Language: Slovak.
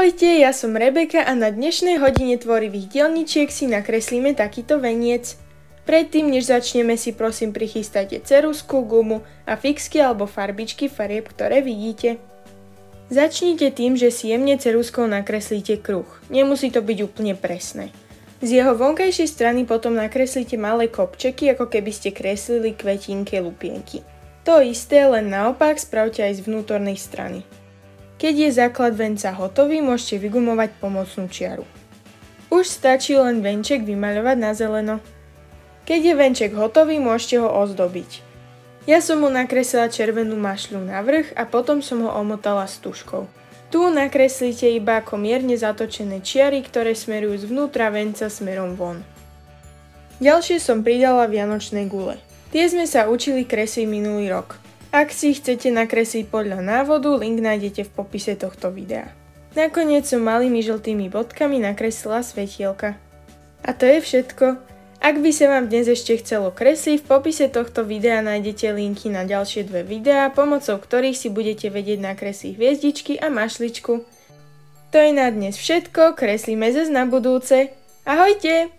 Ahojte, ja som Rebeka a na dnešnej hodine tvorivých dielničiek si nakreslíme takýto veniec. Predtým, než začneme, si prosím prichystajte ceruzku, gumu a fixky alebo farbičky farieb, ktoré vidíte. Začnite tým, že si jemne ceruzkou nakreslíte kruh. Nemusí to byť úplne presné. Z jeho vonkajšej strany potom nakreslíte malé kopčeky, ako keby ste kreslili kvetinké lupienky. To isté, len naopak spravte aj z vnútornej strany. Keď je základ venca hotový, môžete vygumovať pomocnú čiaru. Už stačí len venček vymaľovať na zeleno. Keď je venček hotový, môžete ho ozdobiť. Ja som mu nakreslila červenú mašľu na vrch a potom som ho omotala stužkou. Tu nakreslíte iba ako mierne zatočené čiary, ktoré smerujú zvnútra venca smerom von. Ďalšie som pridala vianočné gule. Tie sme sa učili kresliť minulý rok. Ak si chcete nakresliť podľa návodu, link nájdete v popise tohto videa. Nakoniec som malými žltými bodkami nakreslila svetielka. A to je všetko. Ak by sa vám dnes ešte chcelo kresliť, v popise tohto videa nájdete linky na ďalšie dve videá, pomocou ktorých si budete vedieť nakresliť hviezdičky a mašličku. To je na dnes všetko, kreslíme zas na budúce. Ahojte!